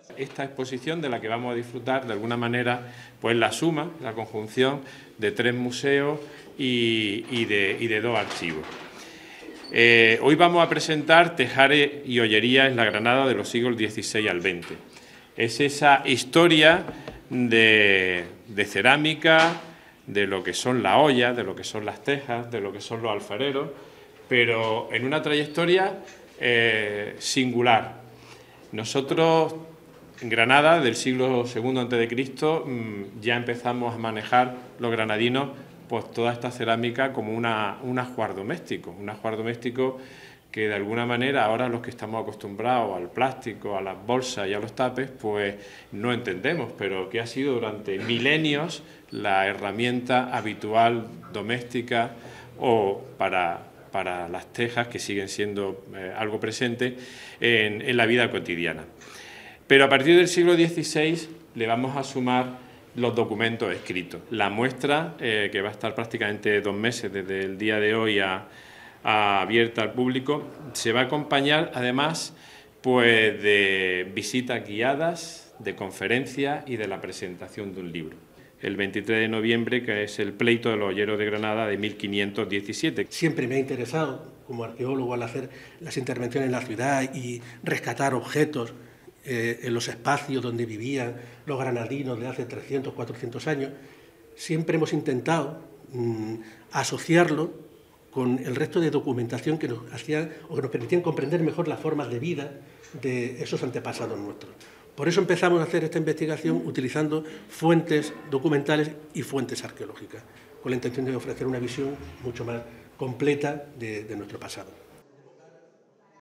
Esta exposición, de la que vamos a disfrutar de alguna manera, pues la suma, la conjunción de 3 museos y de 2 archivos. Hoy vamos a presentar tejares y ollerías en la Granada de los siglos XVI al XX. Es esa historia de cerámica, de lo que son las ollas, de lo que son las tejas, de lo que son los alfareros, pero en una trayectoria singular. Nosotros, en Granada, del siglo II a.C., ya empezamos a manejar los granadinos pues toda esta cerámica como un ajuar doméstico, que de alguna manera ahora los que estamos acostumbrados al plástico, a las bolsas y a los tapes, pues no entendemos, pero que ha sido durante milenios la herramienta habitual doméstica o para las tejas, que siguen siendo algo presente en la vida cotidiana. Pero a partir del siglo XVI le vamos a sumar los documentos escritos. La muestra, que va a estar prácticamente 2 meses desde el día de hoy abierta al público, se va a acompañar además pues de visitas guiadas, de conferencias y de la presentación de un libro. El 23 de noviembre, que es el pleito de los olleros de Granada de 1517. Siempre me ha interesado, como arqueólogo, al hacer las intervenciones en la ciudad y rescatar objetos en los espacios donde vivían los granadinos de hace 300, 400 años, siempre hemos intentado asociarlo con el resto de documentación que nos hacían o que nos permitían comprender mejor las formas de vida de esos antepasados nuestros. Por eso empezamos a hacer esta investigación utilizando fuentes documentales y fuentes arqueológicas, con la intención de ofrecer una visión mucho más completa de nuestro pasado.